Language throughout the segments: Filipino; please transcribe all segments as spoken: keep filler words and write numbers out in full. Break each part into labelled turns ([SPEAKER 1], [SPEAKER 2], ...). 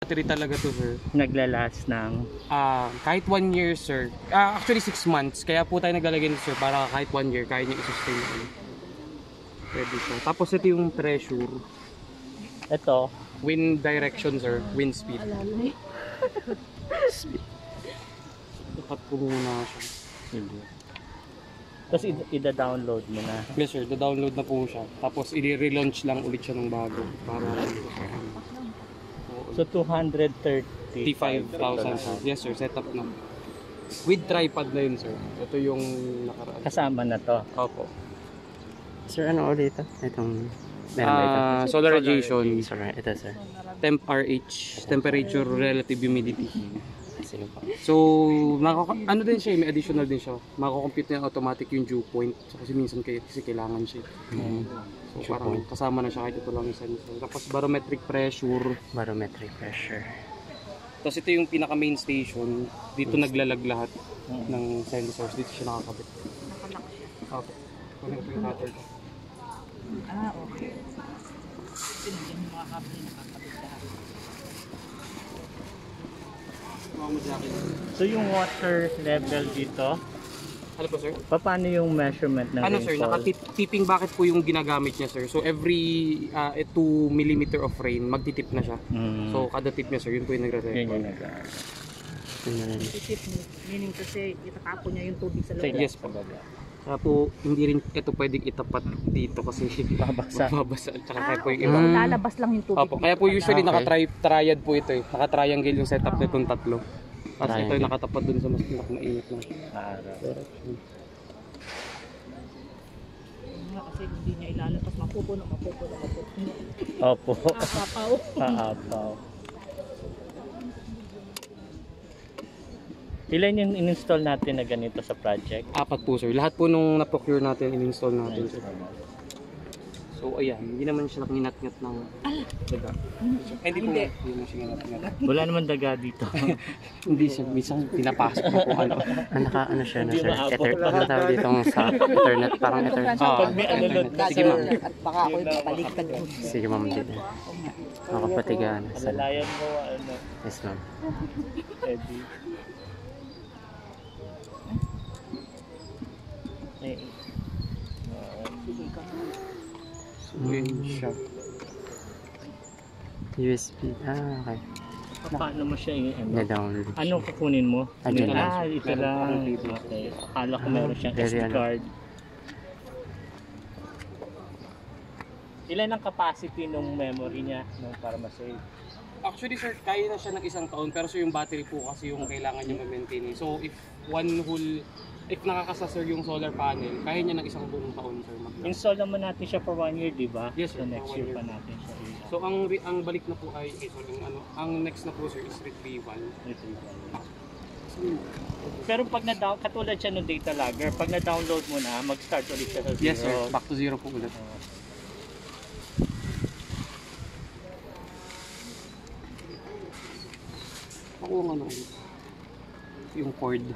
[SPEAKER 1] battery talaga to, sir.
[SPEAKER 2] Naglalas ng
[SPEAKER 1] uh, kahit one year, sir. Uh, actually six months. Kaya po tayo naglalagay nito, sir, para kahit one year kaya niya i-sustain natin. Pwede siya. Tapos ito yung pressure.
[SPEAKER 2] Ito
[SPEAKER 1] wind direction, sir. Wind speed. Speed. Ikat po muna siya.
[SPEAKER 2] Sige. Tapos i-download mo na.
[SPEAKER 1] Yes, sir. I-download na po siya. Tapos i-relaunch lang ulit siya ng bago. Para
[SPEAKER 2] so two hundred thirty-five
[SPEAKER 1] thousand, sir. Yes, sir. Setup na. With tripod na yun, sir. Ito yung nakaraan.
[SPEAKER 2] Kasama na to.
[SPEAKER 1] Opo.
[SPEAKER 3] Sir, ano ulit ito? Itong
[SPEAKER 1] meron ba ito? Uh, solar irrigation.
[SPEAKER 3] Sorry, ito, sir.
[SPEAKER 1] Temp R H. Temperature, relative humidity.
[SPEAKER 3] Sino pa?
[SPEAKER 1] So, ano din siya, may additional din siya. Mako-compute na automatic yung dew point. So, kasi minsan kayo, kasi kailangan siya. Mm. So, dew parang point. Kasama na siya kahit ito lang yung sensor. Tapos, barometric pressure.
[SPEAKER 3] Barometric pressure.
[SPEAKER 1] Tapos, ito yung pinaka main station. Dito naglalag lahat mm. ng sensors. Dito siya nakakabit.
[SPEAKER 4] Nakalock siya.
[SPEAKER 1] Okay. Kunin ko yung cutter.
[SPEAKER 4] Ah, okay. Pinagyan yung mga kabel na nakakabit lahat.
[SPEAKER 2] So yung water level dito,
[SPEAKER 1] ano po, sir?
[SPEAKER 2] Paano yung measurement ng
[SPEAKER 1] ano, sir? Naka-tipping bucket po yung ginagamit niya, sir. So every uh, two millimeter of rain, magtitip na siya. Mm. So kada tip niya, sir, yun po yung nagre-record.
[SPEAKER 4] Titip mo, meaning kasi itatapon niya yung tubig sa loob.
[SPEAKER 1] Yes po. Kaya po, hindi rin ito pwedeng itapat dito kasi babasa. Babasa. Tsaka
[SPEAKER 4] ah,
[SPEAKER 1] kaya po yung
[SPEAKER 4] okay.
[SPEAKER 1] iba.
[SPEAKER 4] Lalabas lang yung tubig.
[SPEAKER 1] Opo. Kaya po usually okay. Naka-triad po ito eh. Naka-triangle yung setup na itong tatlo. Tapos ito yung nakatapat dun sa mas pinakamainit na.
[SPEAKER 4] Kasi hindi niya ilalabas. Mapupuno, mapupuno, mapupuno.
[SPEAKER 2] Opo.
[SPEAKER 4] Aapaw.
[SPEAKER 2] Aapaw. Ilan yung in-install natin na ganito sa project?
[SPEAKER 1] Apat po, sir. Lahat po nung na-procure natin, in-install natin, sir. So, ayan. Hindi naman siya nakinat-ngat ng daga. Ay, hindi po. Hindi naman siya nakinat-ngat.
[SPEAKER 2] Wala naman daga dito.
[SPEAKER 1] Hindi siya. Minsan pinapasok na po. Ano,
[SPEAKER 3] naka, ano siya na, sir? Ether, ano tawag dito sa Ethernet? Parang Ethernet.
[SPEAKER 2] Pag may alulot na,
[SPEAKER 1] sige, ma'am.
[SPEAKER 4] At baka ako'y babaliktad doon.
[SPEAKER 3] Sige, ma'am. Makapatigaan.
[SPEAKER 2] Malalayan mo, ano.
[SPEAKER 3] Yes, ma'am.
[SPEAKER 2] Eddie.
[SPEAKER 1] Yun siya.
[SPEAKER 3] U S B. Ah, okay.
[SPEAKER 2] Paano mo siya i-ano?
[SPEAKER 3] Na-download.
[SPEAKER 2] Anong kukunin mo?
[SPEAKER 3] Ah, dyan lang.
[SPEAKER 2] Ah, ito lang. Okay. Akala ko meron siyang S D card. Ilan ang capacity ng memory niya nung para ma-save?
[SPEAKER 1] Actually, sir, kaya na siya ng isang taon. Pero so yung battery po kasi yung kailangan niya ma-maintain. So if one whole if nakakasa, sir, yung solar panel, kaya niya ng isang buong taon, sir.
[SPEAKER 2] Install naman natin siya for one year, di ba?
[SPEAKER 1] Yes, sir.
[SPEAKER 2] So next year pa natin siya.
[SPEAKER 1] So ang ang balik na po ay okay, sorry, yung ano, ang next na po, sir, is retrieval.
[SPEAKER 2] Retrieval. Pero pag na-down, katulad siya ng data logger, pag na-download mo na, mag-start ulit siya sa zero.
[SPEAKER 1] Yes, sir. Back to zero po ulit.
[SPEAKER 2] Uh,
[SPEAKER 1] Ako ang ano, yung cord.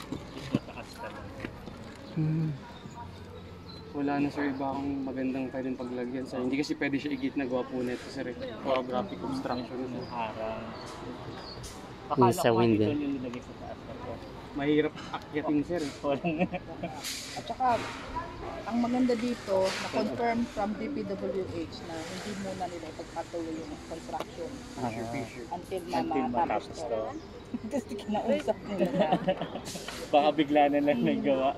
[SPEAKER 1] Hmm. Wala na, sir, ibang magandang pwedeng paglagyan, sir. Hindi kasi pwede siya igit na gawa po nito, sir. Graphic obstruction ng harang.
[SPEAKER 2] Akala
[SPEAKER 3] sa
[SPEAKER 2] ko
[SPEAKER 3] wind
[SPEAKER 2] ito yung nilagay sa taas na to.
[SPEAKER 1] Mahirap akyatin, sir.
[SPEAKER 4] At saka, ang maganda dito, na-confirm from D P W H na hindi muna nila ipagpatuloy yung construction.
[SPEAKER 1] Ah, sure.
[SPEAKER 4] Until na
[SPEAKER 2] Until
[SPEAKER 4] matapos
[SPEAKER 2] matapos
[SPEAKER 4] to.
[SPEAKER 2] to.
[SPEAKER 4] Kasi kinausap nila na.
[SPEAKER 2] Baka bigla na lang nagawa.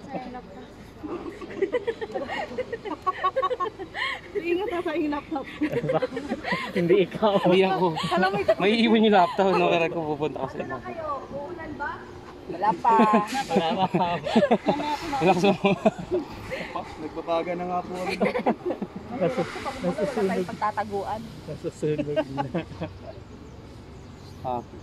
[SPEAKER 4] Ingat na sa inap-nap.
[SPEAKER 2] Hindi ikaw.
[SPEAKER 1] Hindi ako. May iiwan yung laptop, no? Kaya ko pupunta kasi.
[SPEAKER 4] Uulan ba? Wala pa.
[SPEAKER 2] Wala pa.
[SPEAKER 1] Wala ko sa
[SPEAKER 3] Nagpapaga na nga po.
[SPEAKER 4] Nasusunog. Pagtataguan.
[SPEAKER 2] Nasusunog na.
[SPEAKER 1] Tapos.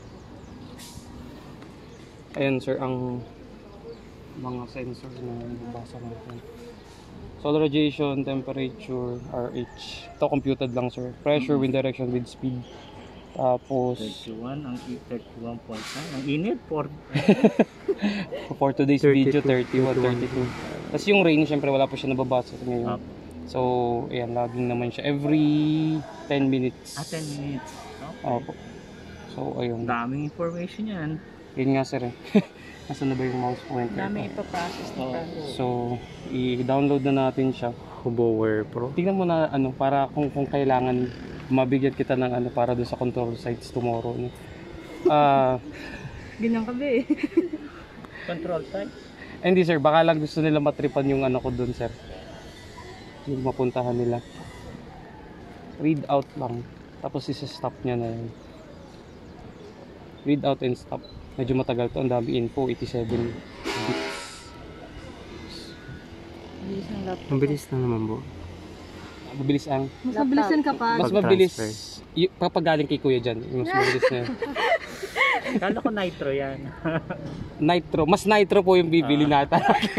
[SPEAKER 1] Ayan, sir, ang mga sensors na nabasa natin. Solar radiation, temperature, R H. Ito computed lang, sir. Pressure, wind direction, wind speed. Tapos
[SPEAKER 2] thirty-one, ang thirty-one point nine. Ang init for
[SPEAKER 1] for today's video thirty-one, thirty-two. Tapos yung rain, syempre wala pa siya nababasa ngayon. So, ayan, laging naman siya every ten minutes.
[SPEAKER 2] Ah, ten minutes.
[SPEAKER 1] Opo. So, ayun.
[SPEAKER 2] Daming information yan.
[SPEAKER 1] Yun nga sir eh. Nasaan na ba yung mouse pointer?
[SPEAKER 4] Dami ipaprocess na
[SPEAKER 2] Oo.
[SPEAKER 4] process.
[SPEAKER 1] So, i-download na natin siya.
[SPEAKER 3] Hobower Pro.
[SPEAKER 1] Tingnan mo na ano, para kung, kung kailangan mabigyan kita ng ano para doon sa control sites tomorrow. No? Ah,
[SPEAKER 4] Ganyan ka ba eh.
[SPEAKER 2] Control site.
[SPEAKER 1] eh, hindi sir, baka lang gusto nila matripan yung ano ko doon sir. Yung mapuntahan nila. Read out lang. Tapos isa-stop niya na yun. Read out and stop. Medyo matagal to. Ang dami info. eighty-seven bits.
[SPEAKER 4] Bilis ng laptop.
[SPEAKER 3] Ang bilis na naman po.
[SPEAKER 1] Mabilis ang...
[SPEAKER 4] Mas mabilisan ka pa.
[SPEAKER 1] Mas mabilis. Y- kapag galing kay kuya dyan. Yung mas mabilis na yun.
[SPEAKER 2] Kala ko nitro yan.
[SPEAKER 1] Nitro. Mas nitro po yung bibili natin.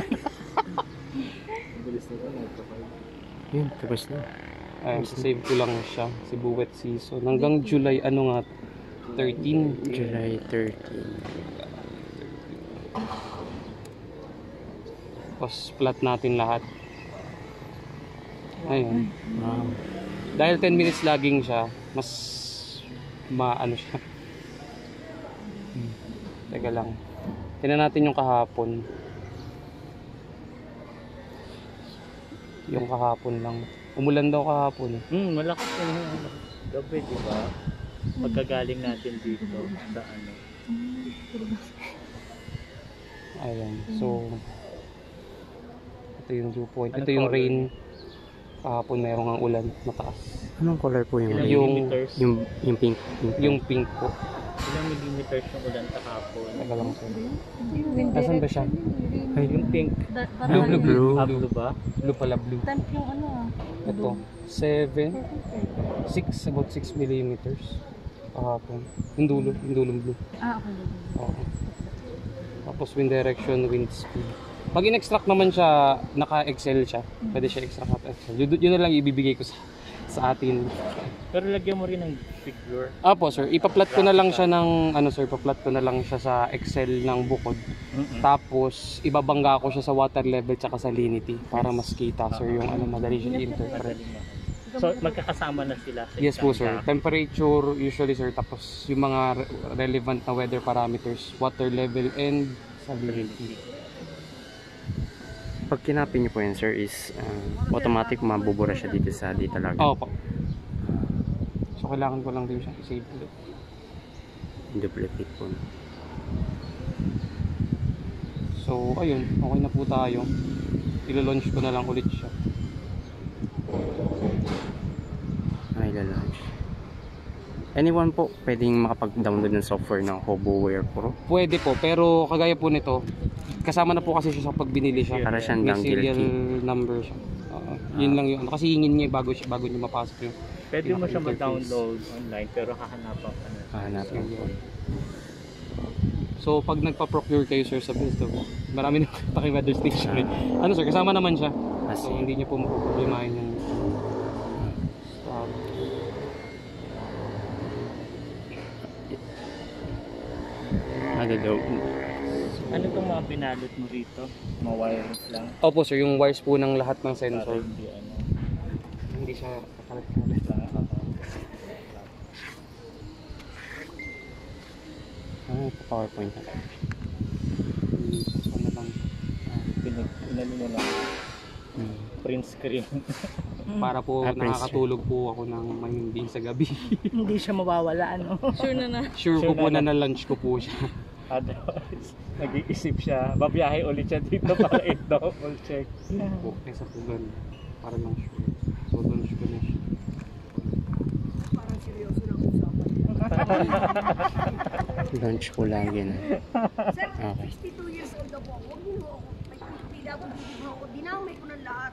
[SPEAKER 3] Yun, tapos na.
[SPEAKER 1] Ayun, save ko lang siya. Cebu wet season. Hanggang July, ano nga, thirteen.
[SPEAKER 3] July thirteenth.
[SPEAKER 1] Tapos plot natin lahat. Ayun.
[SPEAKER 3] Wow.
[SPEAKER 1] Dahil ten minutes laging siya, mas maano siya. Hmm. Teka lang. Tingnan natin yung kahapon. Yung kahapon lang. Umulan daw kahapon.
[SPEAKER 2] Hmm, malakas yun yung gabi, di ba? Pagkagaling natin dito sa ano.
[SPEAKER 1] Ayun. So, ito yung dew point.
[SPEAKER 2] Anong
[SPEAKER 1] Ito yung
[SPEAKER 2] color
[SPEAKER 1] rain. Kahapon mayroong ang ulan. Mataas.
[SPEAKER 3] Anong color po yung
[SPEAKER 2] Ilang
[SPEAKER 1] Yung-
[SPEAKER 2] millimeters?
[SPEAKER 3] yung yung pink, pink.
[SPEAKER 1] Yung pink po.
[SPEAKER 2] Ilang millimeters yung ulan kahapon?
[SPEAKER 1] Teka lang sir. Nasaan ba siya?
[SPEAKER 3] Ay,
[SPEAKER 2] Yung pink.
[SPEAKER 1] Blue, blue, blue.
[SPEAKER 2] Ah, blue ba?
[SPEAKER 1] Blue pala, blue.
[SPEAKER 4] Temp yung ano ah.
[SPEAKER 1] Ito. seven. six, about six millimeters. Kahapon. Yung dulo, yung dulong blue.
[SPEAKER 4] Ah, okay.
[SPEAKER 1] Oo. Tapos wind direction, wind speed. Pag in-extract naman siya, naka-Excel siya. Pwede siya extract at Excel. Yun, yun na lang ibibigay ko sa, sa atin.
[SPEAKER 2] Pero lagyan mo rin ng figure.
[SPEAKER 1] Apo sir, ipa-plot ko na lang siya ng, ano sir, ipa-plot ko na lang siya sa Excel ng bukod.
[SPEAKER 2] Mm-mm.
[SPEAKER 1] Tapos, ibabangga ko siya sa water level tsaka salinity para mas kita sir yung ano, madali siya i-interpret.
[SPEAKER 2] Madali mo. So, magkakasama na sila sa
[SPEAKER 1] Yes po
[SPEAKER 2] isang
[SPEAKER 1] sir.
[SPEAKER 2] graph.
[SPEAKER 1] Temperature usually sir, tapos yung mga re- relevant na weather parameters, water level and salinity.
[SPEAKER 3] Pag kinapin niyo po yan, sir, is uh, automatic mabubura siya dito sa data log.
[SPEAKER 1] Oo po. So kailangan ko lang din siya i-save ulit.
[SPEAKER 3] Duplicate po.
[SPEAKER 1] So ayun, okay na po tayo. Ilo-launch ko na lang ulit siya.
[SPEAKER 3] Ay, launch. Anyone po pwedeng makapag-download ng software ng Hobower Pro?
[SPEAKER 1] Pwede po, pero kagaya po nito, kasama na po kasi siya sa pag binili siya.
[SPEAKER 3] Para siyang
[SPEAKER 1] May
[SPEAKER 3] dangle
[SPEAKER 1] serial
[SPEAKER 3] key.
[SPEAKER 1] number siya. Oo. Yun lang yun. Kasi hingin niya bago siya bago niya mapasok yung
[SPEAKER 2] Pwede mo siya
[SPEAKER 1] pinaka-interface.
[SPEAKER 2] ma-download online pero hahanapan ka na.
[SPEAKER 3] Hahanapin po.
[SPEAKER 1] So pag nagpa-procure kayo sir sa Best of, marami na taking weather station eh. Ano sir, kasama naman siya.
[SPEAKER 3] Kasi,
[SPEAKER 1] So hindi niyo po mapoproblemahin yung um,
[SPEAKER 3] ano daw?
[SPEAKER 2] Ano itong mga binalot mo rito? Mga wires lang?
[SPEAKER 1] Opo sir, yung wires po ng lahat ng
[SPEAKER 2] Para
[SPEAKER 1] sensor.
[SPEAKER 2] hindi ano.
[SPEAKER 1] Hindi siya kakalat-kalat.
[SPEAKER 3] Ah, PowerPoint na.
[SPEAKER 1] So, ano lang,
[SPEAKER 2] Pinag, inano mo lang.
[SPEAKER 3] Hmm.
[SPEAKER 2] Print screen.
[SPEAKER 1] para po
[SPEAKER 3] Ah, Prince.
[SPEAKER 1] nakakatulog po ako ng mahimbing sa gabi.
[SPEAKER 2] Hindi siya mawawala ano.
[SPEAKER 4] Sure na na.
[SPEAKER 1] Sure
[SPEAKER 2] Sure
[SPEAKER 1] ko po
[SPEAKER 2] na
[SPEAKER 1] na na-lunch ko po siya.
[SPEAKER 2] Otherwise, nag-iisip siya. Babiyahe ulit siya dito para i-double check.
[SPEAKER 1] Po, kesa po ganun. Para lang sure. So, lunch ko na siya.
[SPEAKER 3] Launch ko lagi na.
[SPEAKER 5] Sir,
[SPEAKER 3] Okay.
[SPEAKER 5] sixty-two years old na po ako. Huwag niyo ako. May pipila akong bibigyan ako. Dinamay ko ng lahat.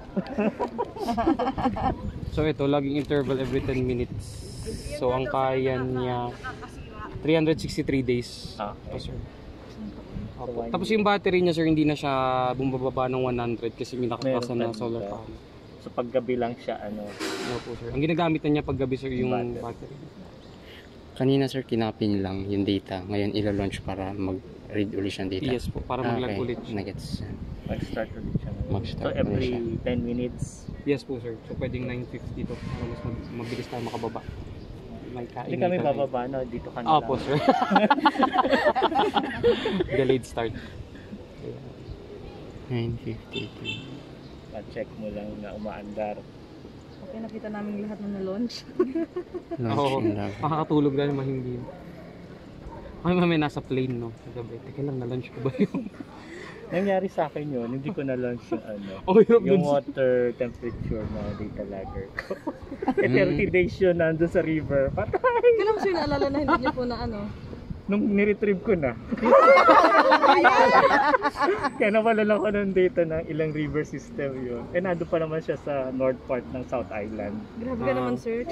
[SPEAKER 1] So ito, laging interval every ten minutes. So ang kaya niya three hundred sixty-three days.
[SPEAKER 2] Ah,
[SPEAKER 1] Po, sir.
[SPEAKER 2] So,
[SPEAKER 1] Opo.
[SPEAKER 2] one
[SPEAKER 1] Tapos
[SPEAKER 2] year.
[SPEAKER 1] yung battery niya sir, hindi na siya bumababa ng one hundred kasi may nakapasa
[SPEAKER 2] Meron
[SPEAKER 1] na
[SPEAKER 2] pa
[SPEAKER 1] solar
[SPEAKER 2] dito.
[SPEAKER 1] panel.
[SPEAKER 2] So paggabi lang siya ano.
[SPEAKER 1] Opo sir. Ang ginagamit na niya paggabi sir yung
[SPEAKER 2] Battery.
[SPEAKER 1] battery.
[SPEAKER 3] Kanina, sir, kinapin lang yung data. Ngayon, ilo-launch para mag-read ulit siyang data.
[SPEAKER 1] Yes po, para
[SPEAKER 3] Ah,
[SPEAKER 1] mag-lag
[SPEAKER 3] okay.
[SPEAKER 1] ulit siya.
[SPEAKER 3] Nagets.
[SPEAKER 2] Mag-start ulit siya.
[SPEAKER 3] Mag-start
[SPEAKER 2] So
[SPEAKER 3] ulit
[SPEAKER 2] every
[SPEAKER 3] siya.
[SPEAKER 2] ten minutes.
[SPEAKER 1] Yes po sir. So pwedeng nine fifty to para mas mab- mabilis tayo makababa. may kain.
[SPEAKER 2] Hindi kami bababa na, dito ka na
[SPEAKER 1] Opo,
[SPEAKER 2] lang.
[SPEAKER 1] sir. Delayed start.
[SPEAKER 3] nine fifty-two.
[SPEAKER 2] Pa-check mo lang na umaandar.
[SPEAKER 4] Okay, nakita namin lahat na na-launch.
[SPEAKER 3] Launch
[SPEAKER 1] Oo.
[SPEAKER 3] in love.
[SPEAKER 1] Makakatulog na naman hindi. Ay, mami, nasa plane, no? Kagabi. Teka lang, na-launch ko ba yun?
[SPEAKER 2] Nangyari sa akin yun, hindi ko na-launch yung ano,
[SPEAKER 1] Oh, hirap
[SPEAKER 2] yung
[SPEAKER 1] dun.
[SPEAKER 2] water temperature na data logger ko. Eh, thirty days yun nandun sa river. Patay!
[SPEAKER 4] Kailan mo siya naalala na hindi niyo po na ano?
[SPEAKER 2] Nung niretrieve ko na. Kaya nawala lang ko ng data ng ilang river system yun. Eh, nandun pa naman siya sa north part ng South Island.
[SPEAKER 4] Grabe ka
[SPEAKER 1] Ah.
[SPEAKER 4] naman, sir.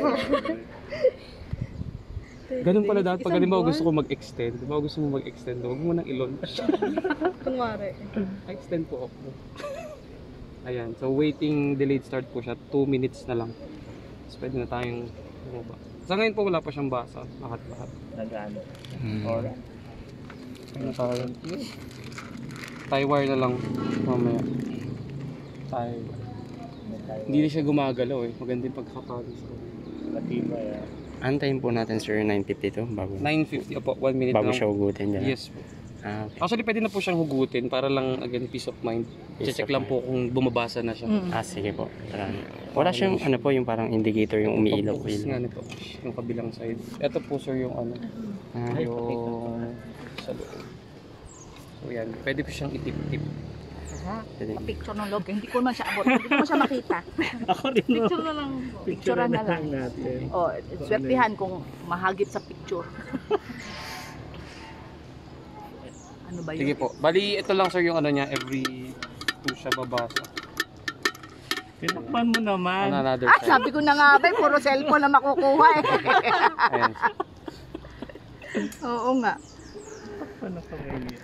[SPEAKER 1] Ganun pala dapat. Pag
[SPEAKER 4] Isang
[SPEAKER 1] halimbawa
[SPEAKER 4] buwan?
[SPEAKER 1] gusto ko mag-extend, halimbawa gusto mo mag-extend, huwag mo nang i-launch.
[SPEAKER 4] Kunwari.
[SPEAKER 1] Extend po ako. Ayan, so waiting delayed start po siya, two minutes na lang. So pwede na tayong bumaba. Sa ngayon po wala pa siyang basa, lahat-lahat.
[SPEAKER 2] Nag-ano.
[SPEAKER 3] Hmm.
[SPEAKER 2] Or,
[SPEAKER 1] Ano tayo? Tie wire na lang mamaya. Tie. Hindi na siya gumagalaw eh, maganda yung pagkakapagod.
[SPEAKER 2] matibay. ah.
[SPEAKER 3] Antayin po natin sir nine fifty-two bago,
[SPEAKER 1] nine fifty, opo, one minute
[SPEAKER 3] bago
[SPEAKER 1] lang.
[SPEAKER 3] siya hugutin dyan.
[SPEAKER 1] Yes po.
[SPEAKER 3] Ah, okay.
[SPEAKER 1] Actually, pwede na po siyang hugutin para lang, again, peace of mind.
[SPEAKER 3] Peace
[SPEAKER 1] Check
[SPEAKER 3] of
[SPEAKER 1] lang
[SPEAKER 3] mind.
[SPEAKER 1] po kung bumabasa na siya.
[SPEAKER 3] Ah, sige po. Tara. Wala siyang ano po yung parang indicator yung umiilaw.
[SPEAKER 1] Pag-focus nga nito, yung kabilang side. Ito po sir yung ano,
[SPEAKER 3] Ah,
[SPEAKER 1] yung sa loob. So yan, pwede po siyang itip-tip.
[SPEAKER 3] pwede.
[SPEAKER 4] Picture ng log. Hindi ko man siya abot. Hindi ko man siya makita.
[SPEAKER 2] Ako rin mo.
[SPEAKER 4] Picture na lang.
[SPEAKER 2] Picture
[SPEAKER 4] Picture na lang.
[SPEAKER 2] natin.
[SPEAKER 4] Oh, swertihan kung mahagip sa picture. Ano ba yun?
[SPEAKER 1] Sige po. Bali, ito lang sir yung ano niya, every two siya babasa.
[SPEAKER 2] Tinakpan mo naman.
[SPEAKER 1] On another
[SPEAKER 4] Ah,
[SPEAKER 1] side.
[SPEAKER 4] sabi ko na nga ba, puro cellphone na makukuha eh.
[SPEAKER 1] Ayan.
[SPEAKER 4] Oo nga.
[SPEAKER 2] Paano ka ba yun?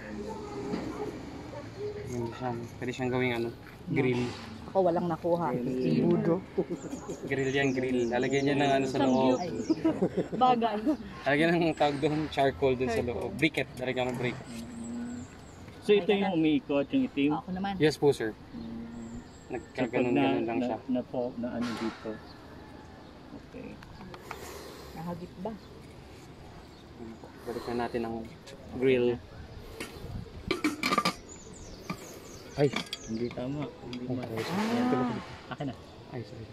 [SPEAKER 1] Ayan siya. Pwede siyang gawing ano, grill.
[SPEAKER 4] Ako walang nakuha. Budo.
[SPEAKER 1] Grill yan, grill. Lalagyan niya ng ano sa loob.
[SPEAKER 4] Bagay.
[SPEAKER 1] Lalagyan ng tawag doon, charcoal doon sa loob. Briquette. Lalagyan ng briquette.
[SPEAKER 2] So ito yung umiikot, yung itim.
[SPEAKER 4] Ako naman.
[SPEAKER 1] Yes po sir.
[SPEAKER 2] So, pag
[SPEAKER 1] Nagkaganon-ganon lang
[SPEAKER 2] na,
[SPEAKER 1] siya.
[SPEAKER 2] na, po, na ano dito. Okay.
[SPEAKER 4] Nahagip ba?
[SPEAKER 1] Balik na natin ang grill. Ay,
[SPEAKER 2] Hindi tama. Hindi ma.
[SPEAKER 4] Ah.
[SPEAKER 2] Akin na.
[SPEAKER 1] ay sorry.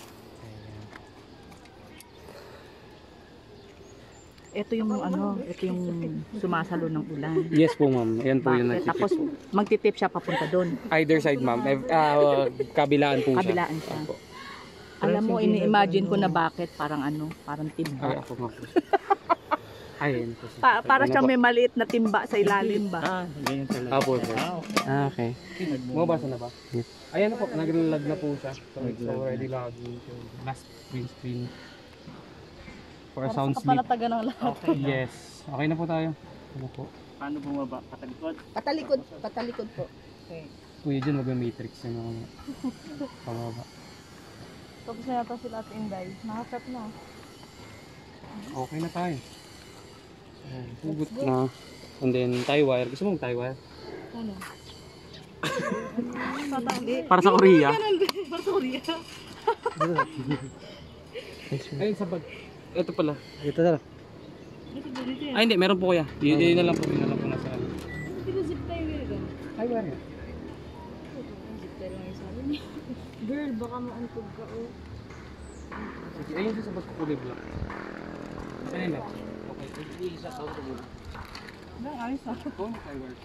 [SPEAKER 4] Ito yung ano, ito yung sumasalo ng ulan.
[SPEAKER 1] Yes po ma'am. Ayan po yung
[SPEAKER 4] Bakit?
[SPEAKER 1] nagtitip.
[SPEAKER 4] Tapos magtitip siya papunta doon.
[SPEAKER 1] Either side ma'am. Eh, ah, kabilaan po siya.
[SPEAKER 4] Kabilaan siya.
[SPEAKER 1] Opo.
[SPEAKER 4] Alam mo, ini-imagine ko na bakit parang ano, parang
[SPEAKER 1] Ay,
[SPEAKER 4] timba.
[SPEAKER 1] ako nga po. Ayun po.
[SPEAKER 4] Pa para siyang may maliit na timba sa ilalim ba?
[SPEAKER 2] Ah, ganyan talaga.
[SPEAKER 1] Apo sir.
[SPEAKER 2] Ah, okay.
[SPEAKER 3] Ah, okay.
[SPEAKER 1] Mabasa na ba?
[SPEAKER 3] Yes.
[SPEAKER 1] Ayan na po. Naglalag na po siya. So it's
[SPEAKER 2] Naglag na.
[SPEAKER 1] already logging. So, last screen screen. For a
[SPEAKER 4] Para
[SPEAKER 1] sound
[SPEAKER 4] sa
[SPEAKER 1] sleep.
[SPEAKER 4] kapalatagan ng lahat.
[SPEAKER 2] Okay na.
[SPEAKER 1] Yes. Okay na po tayo. Ano po?
[SPEAKER 2] Paano bumaba? Patalikod?
[SPEAKER 4] Patalikod, patalikod po. Okay.
[SPEAKER 1] Kuya dyan mag-matrix yung mga pababa.
[SPEAKER 4] Tapos na yata sila at Inday. Nakakat na.
[SPEAKER 1] Okay na tayo. So, hugot na. And then, tie wire. Gusto mo mag-tie wire?
[SPEAKER 4] Ano? Patali.
[SPEAKER 1] Para sa Korea.
[SPEAKER 4] Para sa Korea.
[SPEAKER 1] Ayun sa bag. Ito pala. Ito na lang. Ay hindi, meron po kuya. Yun, yun na lang po. Yun na lang po nasa ano.
[SPEAKER 4] Pinazip tayo ganito.
[SPEAKER 1] Tie wire yan.
[SPEAKER 4] Pinazip tayo lang yung sabi niya. Girl, baka maantog ka oh.
[SPEAKER 1] Sige, ayun siya sa bag ko kulay black. Ayun na. Okay. Isa sa ako muna.
[SPEAKER 4] Nang ayos ah.
[SPEAKER 1] Oh, tie wire.